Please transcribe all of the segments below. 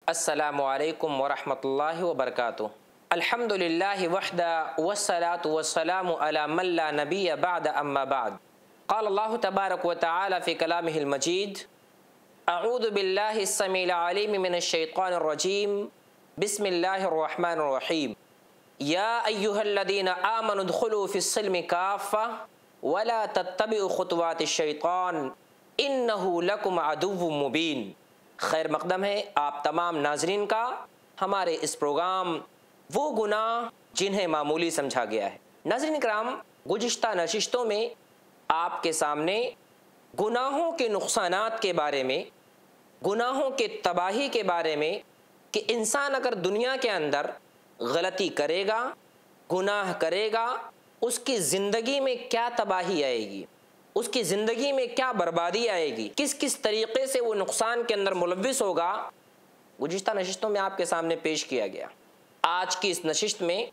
अस्सलामु अलैकुम वरहमतुल्लाहि वबरकातुहू। अल्हम्दुलिल्लाहि वहदा वस्सलातु वस्सलामु अला मन ला नबिय्य बअद अम्मा बाद। क़ाल अल्लाहु तबारक व तआला फ़ी कलामिहिल मजीद अऊज़ु बिल्लाहि अस्समीइल अलीम मिनश शैतानिर रजीम बिस्मिल्लाहिर रहमानिर रहीम। या अय्युहल्लज़ीना आमनु उदख़ुलू फ़िस्सिल्मि काफ़्फ़ा वला तत्तबिउ ख़ुतवातिश शैतान इन्नहु लकुम अदुव्वुम मुबीन। खैर मक़दम है आप तमाम नाज़रीन का हमारे इस प्रोग्राम वो गुनाह जिन्हें मामूली समझा गया है। नाज़रीन कराम, गुज़िश्ता नशिस्तों में आपके सामने गुनाहों के नुक़सानात के बारे में, गुनाहों के तबाही के बारे में कि इंसान अगर दुनिया के अंदर गलती करेगा, गुनाह करेगा, उसकी ज़िंदगी में क्या तबाही आएगी, उसकी ज़िंदगी में क्या बर्बादी आएगी, किस किस तरीक़े से वो नुक़सान के अंदर मुलव्विस होगा, गुज़िश्ता नशिस्तों में आपके सामने पेश किया गया। आज की इस नशिस्त में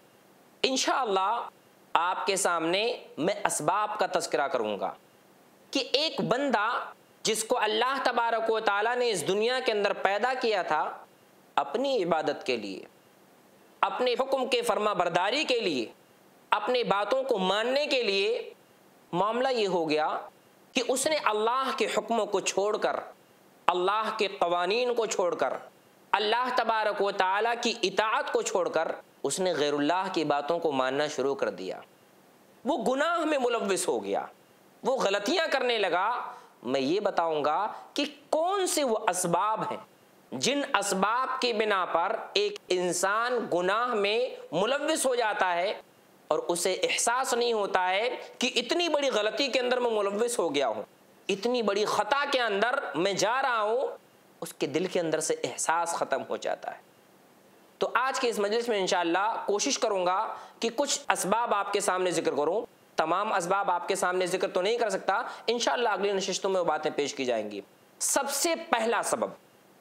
इंशाअल्लाह आपके सामने मैं असबाब का तज़किरा करूँगा कि एक बंदा जिसको अल्लाह तबारक व तआला ने इस दुनिया के अंदर पैदा किया था अपनी इबादत के लिए, अपने हुक्म के फरमा बरदारी के लिए, अपने बातों को मानने के लिए, मामला ये हो गया कि उसने अल्लाह के हुक्मों को छोड़कर, अल्लाह के क़वानीन को छोड़कर, अल्लाह तबारक व तआला की इताअत को छोड़कर उसने गैरुल्लाह की बातों को मानना शुरू कर दिया। वो गुनाह में मुलव्विस हो गया, वो गलतियां करने लगा। मैं ये बताऊंगा कि कौन से वो असबाब हैं जिन असबाब की बिना पर एक इंसान गुनाह में मुलव्विस हो जाता है और उसे एहसास नहीं होता है कि इतनी बड़ी गलती के अंदर मैं मुलव्विस हो गया हूँ, इतनी बड़ी ख़ता के अंदर मैं जा रहा हूँ, उसके दिल के अंदर से एहसास ख़त्म हो जाता है। तो आज के इस मजलिस में इंशाअल्लाह कोशिश करूँगा कि कुछ असबाब आपके सामने ज़िक्र करूँ। तमाम असबाब आपके सामने ज़िक्र तो नहीं कर सकता, इंशाअल्लाह अगली नशिस्तों में वो बातें पेश की जाएंगी। सबसे पहला सबब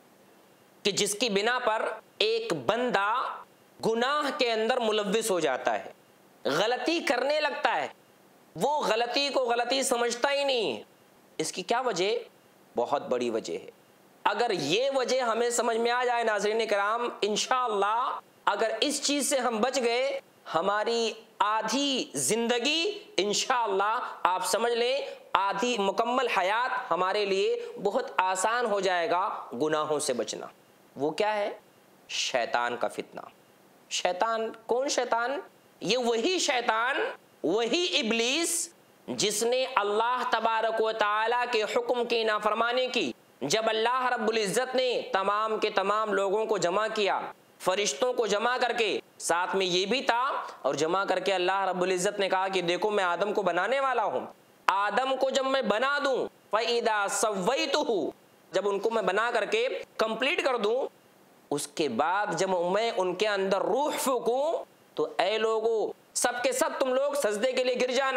कि जिसकी बिना पर एक बंदा गुनाह के अंदर मुलव्विस हो जाता है, गलती करने लगता है, वो गलती को गलती समझता ही नहीं। इसकी क्या वजह? बहुत बड़ी वजह है। अगर ये वजह हमें समझ में आ जाए नाज़रीन कराम, इंशाअल्लाह अगर इस चीज़ से हम बच गए, हमारी आधी ज़िंदगी इंशाअल्लाह आप समझ लें आधी मुकम्मल हयात हमारे लिए बहुत आसान हो जाएगा गुनाहों से बचना। वो क्या है? शैतान का फितना। शैतान, कौन शैतान? ये वही शैतान, वही इब्लीस जिसने अल्लाह तबारक व तआला के हुक्म की नाफरमानी की। जब अल्लाह रब्बुल इज़्ज़त ने तमाम के तमाम लोगों को जमा किया, फरिश्तों को जमा करके, साथ में ये भी था और जमा करके अल्लाह रब्बुल इज़्ज़त ने कहा कि देखो मैं आदम को बनाने वाला हूँ, आदम को जब मैं बना दूँ फ़इज़ा सव्वैतुहु, जब उनको मैं बना करके कंप्लीट कर दूँ, उसके बाद जब मैं उनके अंदर रूह फूकूँ तो ऐ लोगों सब के सब तुम लोग सजदे के लिए गिर जाना।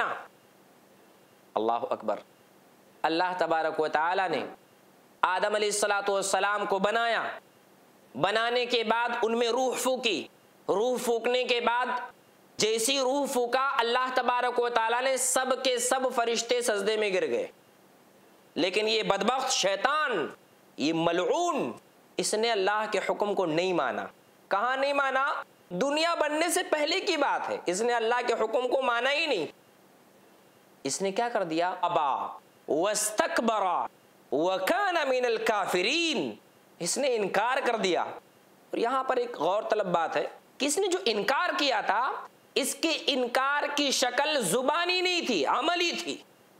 अल्लाह अकबर। अल्लाह तबारक व तआला ने आदम अलैहिस्सलातु वस्सलाम को बनाया, बनाने के बाद उनमें रूह फूकी, रूह फूकने के बाद जैसी रूह फूका अल्लाह तबारक व तआला ने सब के सब फरिश्ते सजदे में गिर गए। लेकिन ये बदबख्त शैतान, ये मलऊन, इसने अल्लाह के हुक्म को नहीं माना। कहाँ नहीं माना? दुनिया बनने से पहले की बात है, इसने अल्लाह के हुक्म को माना ही नहीं। इसने क्या कर दिया? अबा वस्तकबरा वकाना मिनल काफिरीन, इसने इनकार कर दिया। और यहाँ पर एक गौर तलब बात है कि इसने जो इनकार किया था, इसके इनकार की शक्ल जुबानी नहीं थी, अमली थी।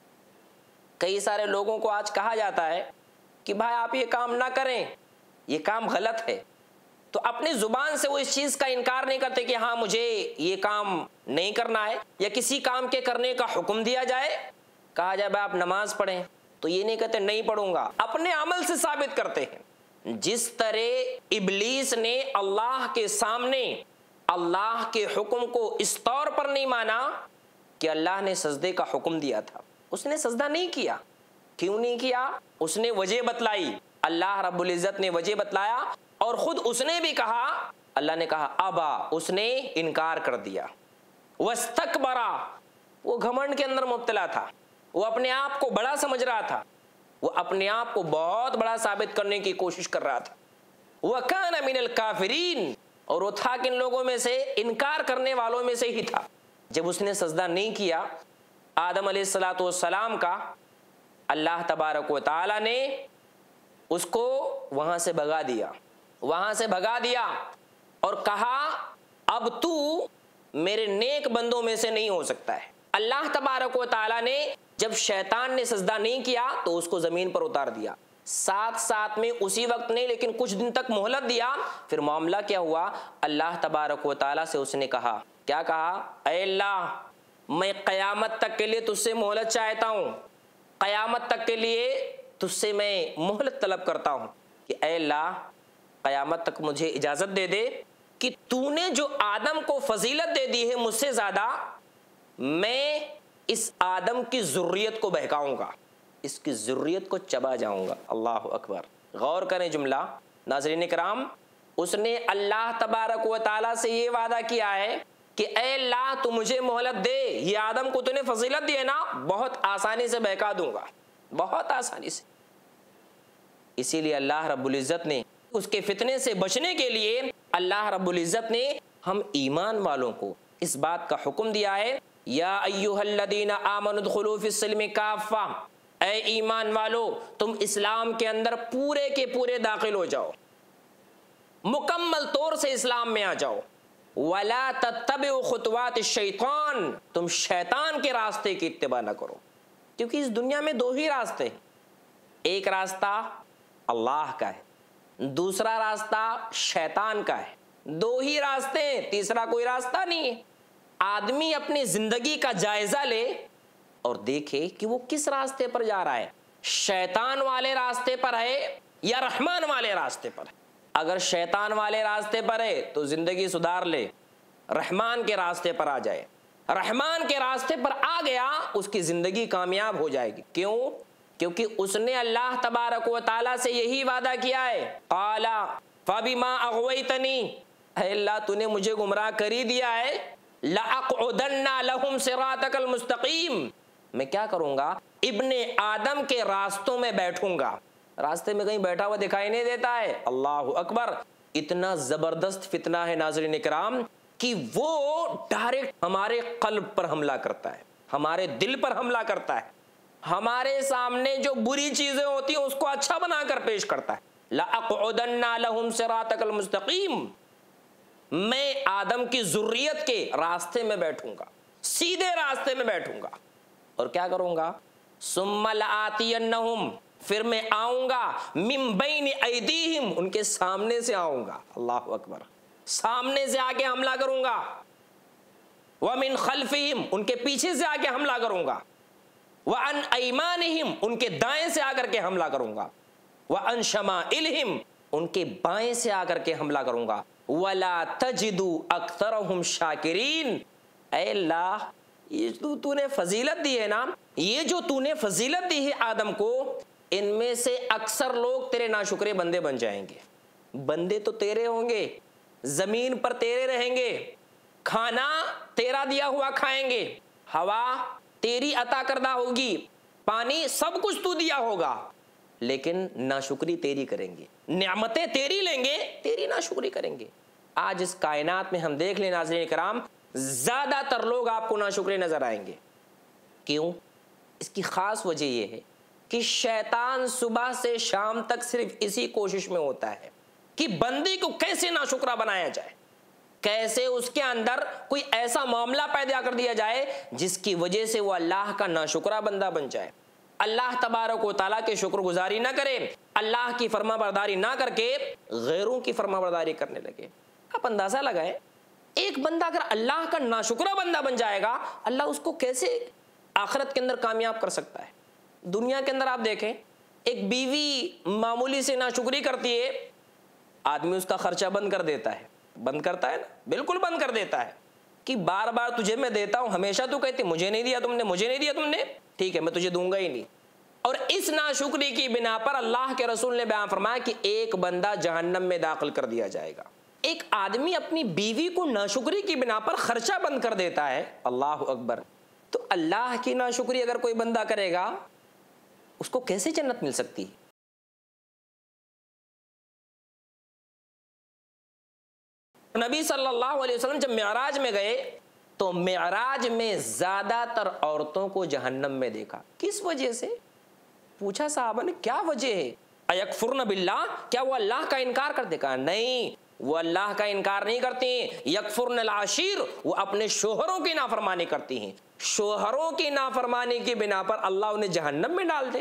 कई सारे लोगों को आज कहा जाता है कि भाई आप ये काम ना करें, ये काम गलत है, तो अपनी जुबान से वो इस चीज़ का इनकार नहीं करते कि हाँ मुझे ये काम नहीं करना है, या किसी काम के करने का हुक्म दिया जाए, कहा जाए भाई आप नमाज पढ़ें, तो ये नहीं कहते नहीं पढ़ूंगा, अपने अमल से साबित करते हैं। जिस तरह इब्लीस ने अल्लाह के सामने अल्लाह के हुक्म को इस तौर पर नहीं माना कि अल्लाह ने सजदे का हुक्म दिया था, उसने सजदा नहीं किया। क्यों नहीं किया? उसने वजह बतलाई, अल्लाह रब्बुल इज़्ज़त ने वजह बतलाया और खुद उसने भी कहा, अल्लाह ने कहा अबा, उसने इनकार कर दिया। वस्तकबरा, वो घमंड के अंदर मुब्तला था, वो अपने आप को बड़ा समझ रहा था, वो अपने आप को बहुत बड़ा साबित करने की कोशिश कर रहा था। व कान मिनल काफिरीन, और वो था किन लोगों में से, इनकार करने वालों में से ही था। जब उसने सजदा नहीं किया आदम अलैहिस्सलातु वस्सलाम का, अल्लाह तबारक व तआला ने उसको वहां से भगा दिया, वहां से भगा दिया और कहा अब तू मेरे नेक बंदों में से नहीं हो सकता है। अल्लाह तबारक व तआला ने जब शैतान ने सजदा नहीं किया तो उसको जमीन पर उतार दिया, साथ साथ में उसी वक्त नहीं लेकिन कुछ दिन तक मोहलत दिया। फिर मामला क्या हुआ, अल्लाह तबारक व तआला से उसने कहा, क्या कहा, ऐ अल्लाह मैं क़यामत तक के लिए तुझसे मोहलत चाहता हूँ, क़यामत तक के लिए तुझसे मैं मोहलत तलब करता हूँ कि ऐ अल्लाह क़यामत तक मुझे इजाज़त दे दे कि तूने जो आदम को फजीलत दे दी है मुझसे ज़्यादा, मैं इस आदम की ज़ुर्रियत को बहकाऊंगा, इसकी ज़ुर्रियत को चबा जाऊंगा। अल्लाह अकबर। गौर करें जुमला नाज़रीन किराम, उसने अल्लाह तबारक व तआला से ये वादा किया है कि ऐ अल्लाह तू मुझे मोहलत दे, ये आदम को तूने फजीलत दी है ना, बहुत आसानी से बहका दूंगा, बहुत आसानी से। इसीलिए अल्लाह रब्बुल इज़्ज़त ने उसके फितने से बचने के लिए अल्लाह रब्बुल इज़्ज़त ने हम ईमान वालों को इस बात का हुक्म दिया है, या अय्युहल्लज़ीना आमनु उदखुलू फिस्सिल्मि काफ़ा, ऐ ईमान वालो तुम इस्लाम के अंदर पूरे के पूरे दाखिल हो जाओ, मुकम्मल तौर से इस्लाम में आ जाओ। वला तत्तबिउ खुतवात शैतान, तुम शैतान के रास्ते की इत्तिबा न करो, क्योंकि इस दुनिया में दो ही रास्ते हैं, एक रास्ता अल्लाह का है, दूसरा रास्ता शैतान का है, दो ही रास्ते हैं, तीसरा कोई रास्ता नहीं है। आदमी अपनी जिंदगी का जायजा ले और देखे कि वो किस रास्ते पर जा रहा है, शैतान वाले रास्ते पर है या रहमान वाले रास्ते पर है। अगर शैतान वाले रास्ते पर है तो जिंदगी सुधार ले, रहमान के रास्ते पर आ जाए, रहमान के रास्ते पर आ गया उसकी जिंदगी कामयाब हो जाएगी। क्यों? क्योंकि उसने अल्लाह तबारक व तआला से यही वादा किया है, काला फबिमा अग़वैतनी, अल्लाह तूने मुझे गुमराह कर ही दिया है, लअक़उदन्ना लहुम सिरातकल मुस्तक़ीम, मैं क्या करूंगा, इब्ने आदम के रास्तों में बैठूंगा। रास्ते में कहीं बैठा हुआ दिखाई नहीं देता है। अल्लाह अकबर। इतना जबरदस्त फितना है नाज़रीन किराम कि वो डायरेक्ट हमारे क़ल्ब पर हमला करता है, हमारे दिल पर हमला करता है, हमारे सामने जो बुरी चीजें होती हैं उसको अच्छा बनाकर पेश करता है। लअक़उदन्ना लहुम सिरातकल मुस्तक़ीम, मैं आदम की ज़ुर्रियत के रास्ते में बैठूंगा, सीधे रास्ते में बैठूंगा और क्या करूंगा, सुम्मा लआतियन्नहुम, फिर मैं आऊंगा, मिन बैनि ऐदीहिम, उनके सामने से आऊंगा, अल्लाह अकबर, सामने से आके हमला करूंगा, व मिन खल्फिहिम, उनके पीछे से आके हमला करूंगा, व अन ऐमानिहिम, उनके दाएं से आकर के हमला करूंगा, व अन शमाइलहिम, उनके बाएं से आकर के हमला करूंगा, वला तजिदु अक्सरहुम शाकिरीन, ऐ अल्लाह ये तूने फजीलत दी है ना, ये जो तूने फजीलत दी है आदम को, इनमें से अक्सर लोग तेरे नाशुक्रे बंदे बन जाएंगे। बंदे तो तेरे होंगे, जमीन पर तेरे रहेंगे, खाना तेरा दिया हुआ खाएंगे, हवा तेरी अता करदा होगी, पानी सब कुछ तू दिया होगा, लेकिन नाशुक्री तेरी करेंगे, नेमतें तेरी लेंगे, तेरी नाशुक्री करेंगे। आज इस कायनात में हम देख लें नाज़रीन किराम, ज्यादातर लोग आपको नाशुक्रे नजर आएंगे। क्यों? इसकी खास वजह यह है कि शैतान सुबह से शाम तक सिर्फ इसी कोशिश में होता है कि बंदे को कैसे नाशुक्रा बनाया जाए, कैसे उसके अंदर कोई ऐसा मामला पैदा कर दिया जाए जिसकी वजह से वो अल्लाह का नाशुक्रा बंदा बन जाए, अल्लाह तबारक व तआला के शुक्रगुजारी ना करे, अल्लाह की फरमाबरदारी ना करके गैरों की फरमाबरदारी करने लगे। आप अंदाजा लगाएं, एक बंदा अगर अल्लाह का नाशुक्रा बंदा बन जाएगा, अल्लाह उसको कैसे आखिरत के अंदर कामयाब कर सकता है। दुनिया के अंदर आप देखें, एक बीवी मामूली से नाशुक्री करती है, आदमी उसका खर्चा बंद कर देता है, बंद करता है ना, बिल्कुल बंद कर देता है कि बार बार तुझे मैं देता हूं, हमेशा तू कहती मुझे नहीं दिया तुमने, मुझे नहीं दिया तुमने, ठीक है मैं तुझे दूंगा ही नहीं। और इस नाशुक्री की बिना पर अल्लाह के रसूल ने बयान फरमाया कि एक बंदा जहन्नम में दाखिल कर दिया जाएगा। एक आदमी अपनी बीवी को नाशुक्री की बिना पर खर्चा बंद कर देता है, अल्लाह अकबर, तो अल्लाह की नाशुक्री अगर कोई बंदा करेगा उसको कैसे जन्नत मिल सकती है? नबी सल्लल्लाहु अलैहि वसल्लम जब मेराज में गए तो मेराज में ज्यादातर औरतों को जहन्नम में देखा। किस वजह से? पूछा साहबा ने, क्या वजह है? अयकफुरन बिल्लाह, क्या वो अल्लाह का इनकार कर देगा? नहीं, वो अल्लाह का इनकार नहीं करती हैं। यकफुरन अल आशीर, वो अपने शोहरों की नाफरमानी करती हैं। शोहरों की नाफरमानी की बिना पर अल्लाह उन्हें जहन्नम में डाल दे।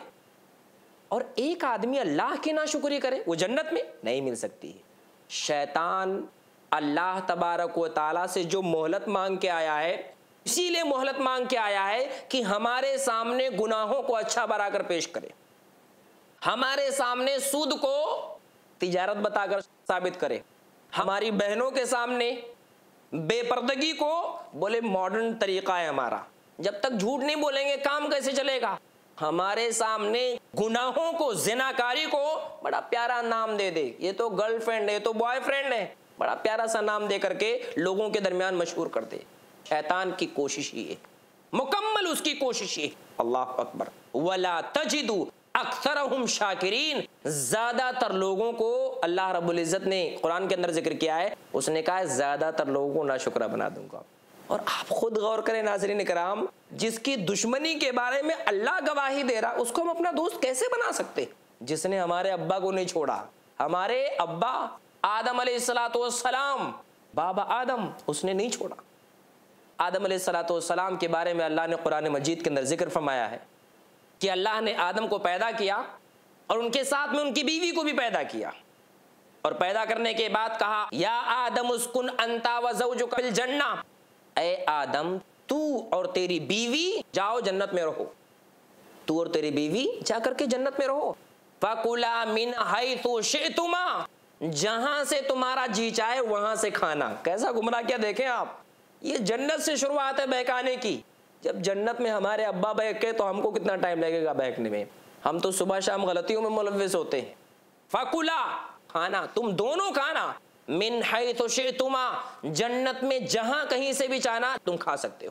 और एक आदमी अल्लाह की नाशुक्री करे, वो जन्नत में नहीं मिल सकती है। शैतान अल्लाह तबारक व तआला से जो मोहलत मांग के आया है, इसीलिए मोहलत मांग के आया है कि हमारे सामने गुनाहों को अच्छा बनाकर पेश करे, हमारे सामने सूद को तिजारत बताकर साबित करे, हमारी बहनों के सामने बेपर्दगी को बोले मॉडर्न तरीका है हमारा। जब तक झूठ नहीं बोलेंगे काम कैसे चलेगा? हमारे सामने गुनाहों को, जिनाकारी को बड़ा प्यारा नाम दे दे, ये तो गर्लफ्रेंड है, ये तो बॉयफ्रेंड है, बड़ा प्यारा सा नाम दे करके लोगों के दरमियान मशहूर कर दे। शैतान की कोशिश ही है, मुकम्मल उसकी कोशिश है। अल्लाह अकबर। वला तजिदु अक्सरहुम शाकिरीन, ज्यादातर लोगों को अल्लाह रब्बुल इज्जत ने कुरान के अंदर जिक्र किया है, उसने कहा है ज्यादातर लोगों को नाशुक्रा बना दूंगा। और आप खुद गौर करें नाज़रीन इकराम, जिसकी दुश्मनी के बारे में अल्लाह गवाही दे रहा, उसको हम अपना दोस्त कैसे बना सकते? जिसने हमारे अब्बा को नहीं छोड़ा, हमारे अब्बा आदम अलैहिस्सलाम, बाबा आदम, उसने नहीं छोड़ा। आदम अलैहिस्सलाम के बारे में अल्लाह ने कुरान मजीद के अंदर जिक्र फरमाया है कि अल्लाह ने आदम को पैदा किया और उनके साथ में उनकी बीवी को भी पैदा किया, और पैदा करने के बाद कहा या आदम उस्कुन अंता व ज़ौजुका फिल जन्ना, ए आदम तू और तेरी बीवी जाओ जन्नत में रहो, तू और तेरी बीवी जाकर के जन्नत में रहो। फकुला मिन हैथु शि'तुमा, जहां से तुम्हारा जी चाहे वहां से खाना। कैसा गुमराह किया देखें आप, ये जन्नत से शुरुआत है बहकाने की। जब जन्नत में हमारे अब्बा बहके तो हमको कितना टाइम लगेगा बहकने में? हम तो सुबह शाम गलतियों में मुलव्विस होते हैं। फकुला, खाना, तुम दोनों खाना, मिन हैथु शि'तुमा, जन्नत में जहां कहीं से भी चाहना तुम खा सकते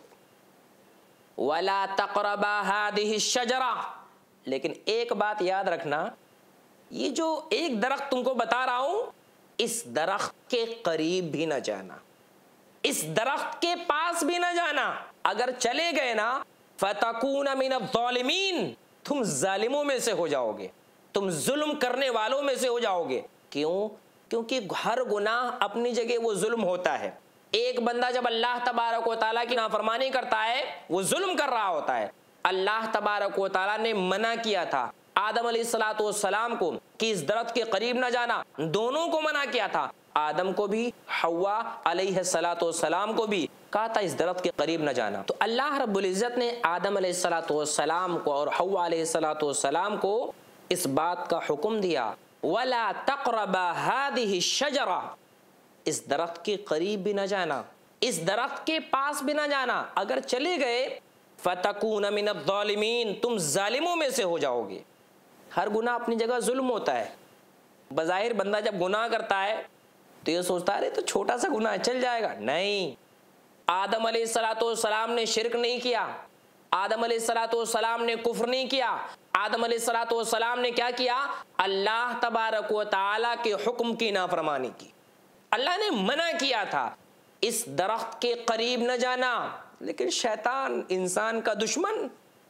हो। वला तक़रबा हादिहि शजरा, लेकिन एक बात याद रखना, ये जो एक दरख्त तुमको बता रहा हूं, इस दरख्त के करीब भी ना जाना, इस दरख्त के पास भी ना जाना। अगर चले गए ना फतकून मिन ज़ालिमीन, तुम जालिमों में से हो जाओगे, तुम जुल्म करने वालों में से हो जाओगे। क्यों? क्योंकि हर गुनाह अपनी जगह वो जुल्म होता है। एक बंदा जब अल्लाह तबारक व तआला की नाफरमानी करता है, वो जुल्म कर रहा होता है। अल्लाह तबारक व तआला ने मना किया था आदम अलैहिस्सलाम को कि इस दरख्त के करीब ना जाना, दोनों को मना किया था, आदम को भी, हव्वा अलैहिस्सलाम को भी कहा था इस दरख्त के करीब न जाना। तो अल्लाह रब्बुल इज्जत ने आदम अलैहिस्सलाम को और हव्वा अलैहिस्सलाम को इस बात का हुक्म दिया, वला तक़रबा हादिहि शजरा, इस दरख्त के करीब भी न जाना, इस दरख्त के पास भी न जाना। अगर चले गए फतकून मिन ज़ालिमीन, तुम जालिमों में से हो जाओगे। हर गुनाह अपनी जगह जुल्म होता है। बज़ाहिर बंदा जब गुनाह करता है तो ये सोचता है अरे तो छोटा सा गुनाह चल जाएगा। नहीं, आदम अलैहिस्सलाम ने शिरक नहीं किया, आदम अलैहिस्सलाम ने कुफ्र नहीं किया, आदम अलैहिस्सलाम ने क्या किया? अल्लाह तबारक व तआला के हुक्म की नाफरमानी की। अल्लाह ने मना किया था इस दरख्त के करीब न जाना, लेकिन शैतान इंसान का दुश्मन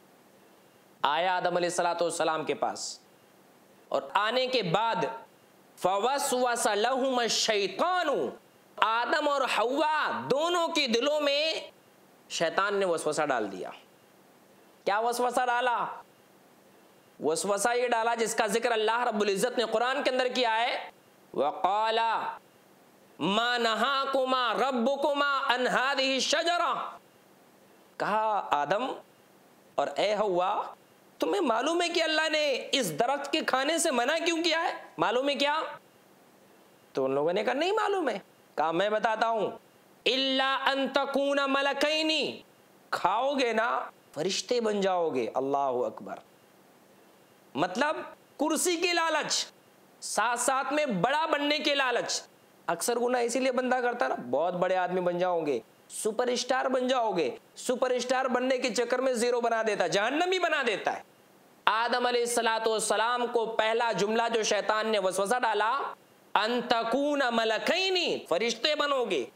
आया आदम अलैहिस्सलाम के पास, और आने के बाद फवस्वस लहुम शैतानु, आदम और हव्वा दोनों के दिलों में शैतान ने वसवसा डाल दिया। क्या वसवसा डाला? वसवसा ये डाला जिसका जिक्र अल्लाह रब्बुल इज्जत ने कुरान के अंदर किया है, वक़ाला मा नहाकुमा रब्बुकुमा अन हादिहि शजरा, कहा आदम और ए हव्वा, तुम्हें मालूम है कि अल्लाह ने इस दरख्त के खाने से मना क्यों किया है? मालूम है क्या? तो उन लोगों ने कहा नहीं मालूम है। कहा मैं बताता हूं, इल्ला अन तकूना मलकैनी, खाओगे ना फरिश्ते बन जाओगे। अल्लाहु अकबर। मतलब कुर्सी की लालच, साथ साथ में बड़ा बनने के लालच। अक्सर गुनाह इसीलिए बंदा करता ना, बहुत बड़े आदमी बन जाओगे, सुपरस्टार बन जाओगे, सुपरस्टार बनने के चक्कर में जीरो बना देता, जहन्नमी बना देता है। आदम अलैहिस्सलाम को पहला जुमला जो शैतान ने वसवसा डाला, अन तकून मलकैनी, फरिश्ते बनोगे।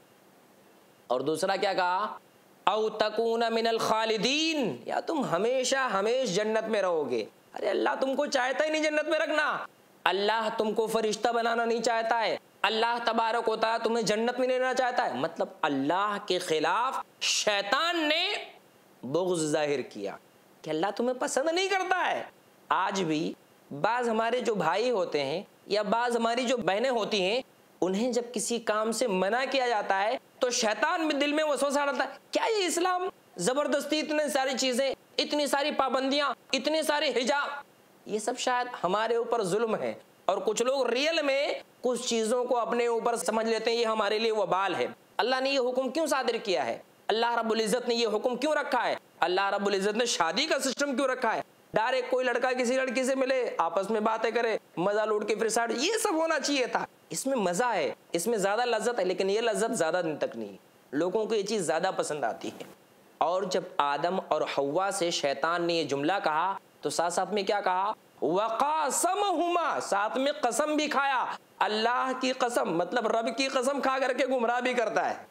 और दूसरा क्या कहा, औ तकून मिनल खालिदीन, या तुम हमेशा हमेश जन्नत में रहोगे। अरे अल्लाह तुमको चाहता ही नहीं जन्नत में रखना, अल्लाह तुमको फरिश्ता बनाना नहीं चाहता है, अल्लाह तबारक व तआला तुम्हें जन्नत में लेना चाहता है। मतलब अल्लाह के खिलाफ शैतान ने बुग़्ज़ जाहिर किया कि अल्लाह तुम्हें पसंद नहीं करता है। आज भी बाज़ हमारे जो भाई होते हैं या बाज़ हमारी जो बहनें होती हैं, उन्हें जब किसी काम से मना किया जाता है तो शैतान में दिल में वसवसा डालता है, क्या ये इस्लाम, ज़बरदस्ती इतनी सारी चीज़ें, इतनी सारी पाबंदियाँ, इतने सारे हिजाब, ये सब शायद हमारे ऊपर जुल्म है। और कुछ लोग रियल में कुछ चीज़ों को अपने ऊपर समझ लेते हैं ये हमारे लिए वबाल है। अल्लाह ने ये हुक्म क्यों सादिर किया है, अल्लाह रब्बुल इज़्ज़त ने ये हुक्म क्यों रखा है, अल्लाह रब्बुल इज़्ज़त ने शादी का सिस्टम क्यों रखा है, डायरेक्ट कोई लड़का किसी लड़की से मिले, आपस में बातें करे, मजा लूट के फिर साइड, ये सब होना चाहिए था। इसमें मजा है, इसमें ज्यादा लज्जत है, लेकिन ये लज्जत ज्यादा दिन तक नहीं, लोगों को ये चीज ज्यादा पसंद आती है। और जब आदम और हव्वा से शैतान ने ये जुमला कहा तो साथ साथ में क्या कहा, वक़ासमहुमा, साथ में कसम भी खाया, अल्लाह की कसम, मतलब रब की कसम खा करके गुमराह भी करता है,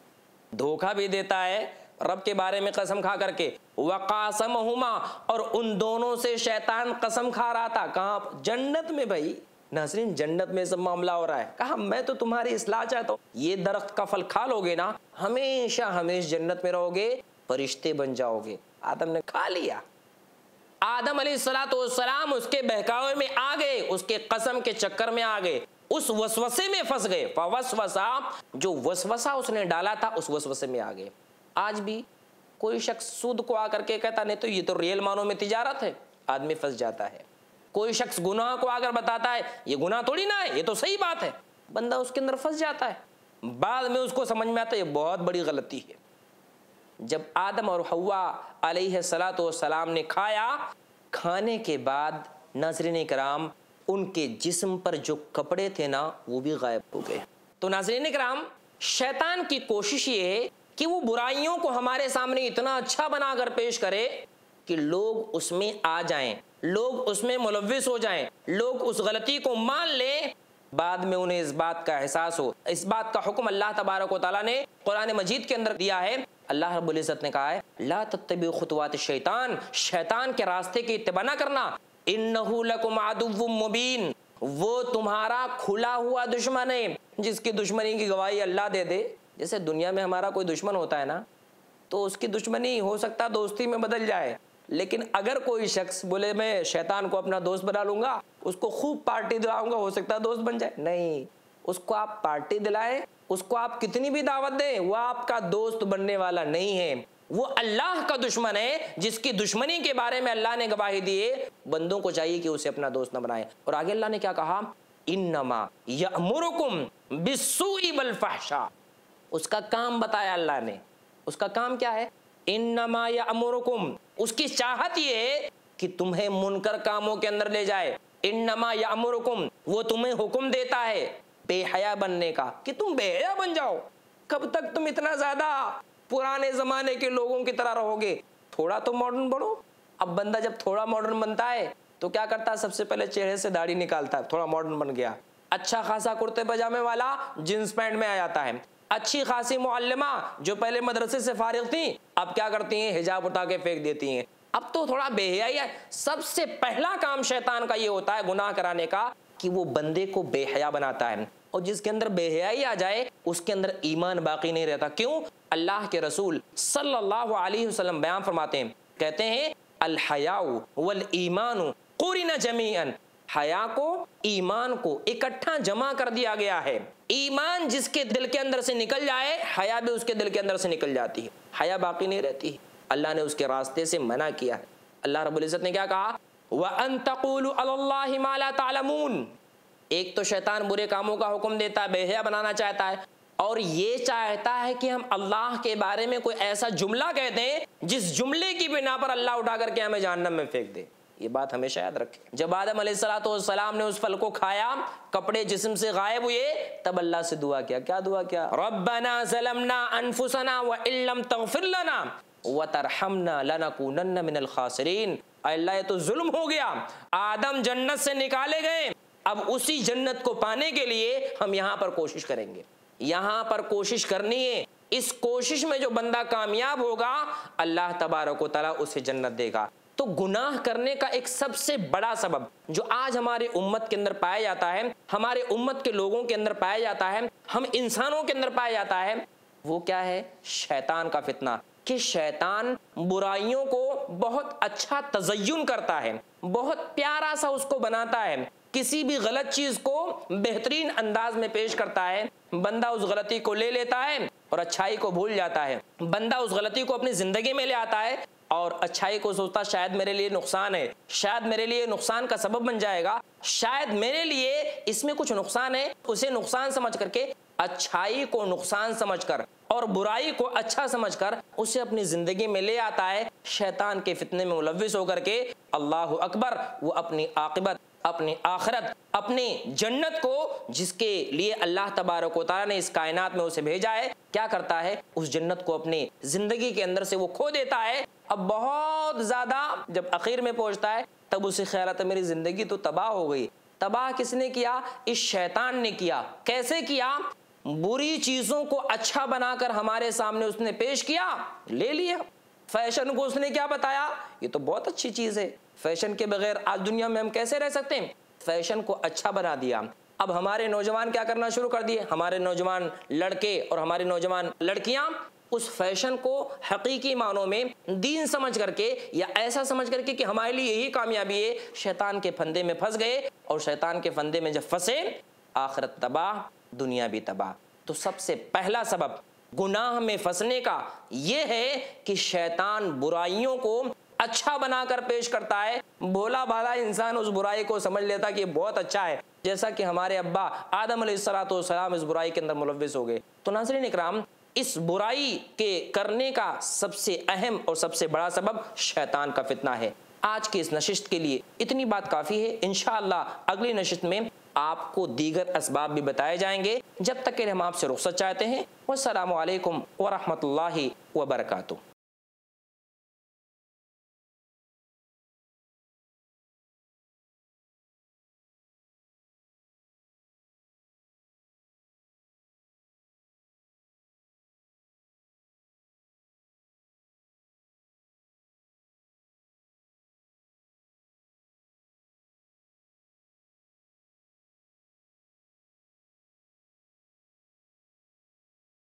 धोखा भी देता है रब के बारे में कसम खा करके। वक़ासमहुमा, और उन दोनों से शैतान कसम खा रहा था, कहाँ, जन्नत में। भाई नाज़रीन, जन्नत में सब मामला हो रहा है। कहा मैं तो तुम्हारी इस्लाह चाहता हूँ, ये दरख्त का फल खा लोगे ना, हमेशा हमेशा जन्नत में रहोगे, फरिश्ते बन जाओगे। आदम ने खा लिया, आदम अलैहिस्सलाम उसके बहकावे में आ गए, उसके कसम के चक्कर में आ गए, उस वसवसे में फंस गए। फवसवसा, जो वसवसा उसने डाला था उस वसवसे में आ गए। आज भी कोई शख्स सूद को आकर के कहता नहीं तो ये तो रियल मानों में तिजारत है, आदमी फंस जाता है। कोई शख्स गुनाह को आकर बताता है ये गुनाह थोड़ी ना है, ये तो सही बात है, बंदा उसके अंदर फंस जाता है। बाद में उसको समझ में आता है ये बहुत बड़ी गलती है। जब आदम और हव्वा अलैहिस्सलातु वस्सलाम ने खाया, खाने के बाद नाज़रीन किराम उनके जिस्म पर जो कपड़े थे ना वो भी गायब हो गए। तो नाज़रीन किराम, शैतान की कोशिश ये है कि वो बुराइयों को हमारे सामने इतना अच्छा बनाकर पेश करे कि लोग उसमें आ जाएं, लोग उसमें मुलव्विस हो जाएं, लोग उस गलती को मान लें, बाद में उन्हें इस बात का एहसास हो। इस बात का हुक्म अल्लाह तबारक व तआला ने कुरान मजीद के अंदर दिया है। अल्लाह रब्बुल इज़्ज़त ने कहा है, ला तत्तबिउ खुतवात शैतान, शैतान के रास्ते की इत्तिबा ना करना, इन्नहु लकुम अदुव्वुम मुबीन, वो तुम्हारा खुला हुआ दुश्मन है, जिसकी दुश्मनी की गवाही अल्लाह दे दे। जैसे दुनिया में हमारा कोई दुश्मन होता है ना, तो उसकी दुश्मनी हो सकता है दोस्ती में बदल जाए, लेकिन अगर कोई शख्स बोले मैं शैतान को अपना दोस्त बना लूंगा, उसको खूब पार्टी दिलाऊंगा, हो सकता है दोस्त बन जाए, नहीं, उसको आप पार्टी दिलाएं, उसको आप कितनी भी दावत दें, वो आपका दोस्त बनने वाला नहीं है, वो अल्लाह का दुश्मन है, जिसकी दुश्मनी के बारे में अल्लाह ने गवाही दी है। बंदों को चाहिए कि उसे अपना दोस्त न बनाए। और आगे अल्लाह ने क्या कहा, इन्नमा यअमुरुकुम बिस्सूइ वल फहशा, उसका काम बताया अल्लाह ने, उसका काम क्या है, इन्नमा यअमुरुकुम, उसकी चाहत ये है कि तुम्हें मुनकर कामों के अंदर ले जाए। इन्नमा यअमुरुकुम, वो तुम्हें हुक्म देता है बेहया बनने का, कि तुम बेहया बन जाओ। कब तक तुम इतना ज्यादा पुराने जमाने के लोगों की तरह रहोगे, थोड़ा तो मॉडर्न बनो। अब बंदा जब थोड़ा मॉडर्न बनता है तो क्या करता है, सबसे पहले चेहरे से दाढ़ी निकालता है, थोड़ा मॉडर्न बन गया, अच्छा खासा कुर्ते पजामे वाला जींस पैंट में आ जाता है। अच्छी खासी मुअल्लिमा जो पहले मदरसे से फारिग थी, अब क्या करती हैं, हिजाब उठा के फेंक देती हैं, अब तो थोड़ा बेहयाई है। सबसे पहला काम शैतान का ये होता है गुनाह कराने का, कि वो बंदे को बेहया बनाता है, और जिसके अंदर बेहयाई आ जाए उसके अंदर ईमान बाकी नहीं रहता। क्यों? अल्लाह के रसूल सल्लल्लाहु अलैहि वसल्लम बयान फरमाते हैं, कहते हैं अल हयाउ वल ईमानु कुरिना जमीअन, हया को ईमान को इकट्ठा जमा कर दिया गया है। ईमान जिसके दिल के अंदर से निकल जाए, हया भी उसके दिल के अंदर से निकल जाती है, हया बाकी नहीं रहती। अल्लाह ने उसके रास्ते से मना किया है। अल्लाह रब्बुल इज़्ज़त ने क्या कहा, व अन तक़ूलु अलल्लाहि मा ला तअलमून। एक तो शैतान बुरे कामों का हुक्म देता है, बेहया बनाना चाहता है, और ये चाहता है कि हम अल्लाह के बारे में कोई ऐसा जुमला कह दें जिस जुमले की बिना पर अल्लाह उठा करके हमें जहन्नम में फेंक दे। ये बात हमेशा याद रखें। जब आदम अलैहिस्सलाम ने उस फल को खाया, कपड़े जिस्म से गायब हुए, तब अल्लाह से दुआ किया। क्या दुआ किया? रब्बना ज़लमना अनफुसना व इल्लम तग़फिर लना व तरहमना लनकूनन्न मिनल खासिरीन। अल्लाह ये तो जुल्म हो गया, आदम जन्नत से निकाले गए, अब उसी जन्नत को पाने के लिए हम यहां पर कोशिश करेंगे, यहां पर कोशिश करनी है। इस कोशिश में जो बंदा कामयाब होगा अल्लाह तबारक व तआला उसे जन्नत देगा। तो गुनाह करने का एक सबसे बड़ा सबब जो आज हमारे उम्मत के अंदर पाया जाता है, हमारे उम्मत के लोगों के अंदर पाया जाता है, हम इंसानों के अंदर पाया जाता है, वो क्या है? शैतान का फितना। कि शैतान बुराइयों को बहुत अच्छा तज़य्युन करता है, बहुत प्यारा सा उसको बनाता है, किसी भी गलत चीज को बेहतरीन अंदाज में पेश करता है। बंदा उस गलती को ले लेता है और अच्छाई को भूल जाता है। बंदा उस गलती को अपनी जिंदगी में ले आता है और अच्छाई को सोचता शायद मेरे लिए नुकसान है, शायद मेरे लिए नुकसान का सबब बन जाएगा, शायद मेरे लिए इसमें कुछ नुकसान है। उसे नुकसान समझ करके, अच्छाई को नुकसान समझकर और बुराई को अच्छा समझकर उसे अपनी जिंदगी में ले आता है। शैतान के फितने में मुलव्विस होकर के अल्लाहु अकबर, वो अपनी आकिबत, अपनी आखिरत, अपनी जन्नत को जिसके लिए अल्लाह तबारक व तआला ने इस कायनात में उसे भेजा है, क्या करता है? उस जन्नत को अपनी जिंदगी के अंदर से वो खो देता है। अब बहुत ज्यादा जब आखिर में पहुंचता है तब उसे ख्याल आता है मेरी जिंदगी तो तबाह हो गई। तबाह किसने किया? इस शैतान ने किया। कैसे किया? बुरी चीजों को अच्छा बनाकर हमारे सामने उसने पेश किया, ले लिया। फैशन को उसने क्या बताया? ये तो बहुत अच्छी चीज है, फैशन के बगैर आज दुनिया में हम कैसे रह सकते हैं? फैशन को अच्छा बना दिया। अब हमारे नौजवान क्या करना शुरू कर दिए? हमारे नौजवान लड़के और हमारी नौजवान लड़कियां उस फैशन को हकीकी मानों में दीन समझ करके या ऐसा समझ करके कि हमारे लिए यही कामयाबी है, शैतान के फंदे में फंस गए। और शैतान के फंदे में जब फंसे, आखिरत तबाह, दुनिया भी तबाह। तो सबसे पहला सबब गुनाह में फंसने का यह है कि शैतान बुराइयों को अच्छा बनाकर पेश करता है। भोला भाला इंसान उस बुराई को समझ लेता कि बहुत अच्छा है, जैसा कि हमारे अब्बा आदम अलैहिस्सलाम इस बुराई के अंदर मुलव्विस हो गए। तो नाज़रीन इकराम, इस बुराई के करने का सबसे अहम और सबसे बड़ा सबब शैतान का फितना है। आज की इस नशिस्त के लिए इतनी बात काफ़ी है। इंशाअल्लाह अगली नशिस्त में आपको दीगर असबाब भी बताए जाएंगे। जब तक के लिए हम आपसे रुखसत चाहते हैं। वस्सलामु अलैकुम व रहमतुल्लाहि व बरकातुहू।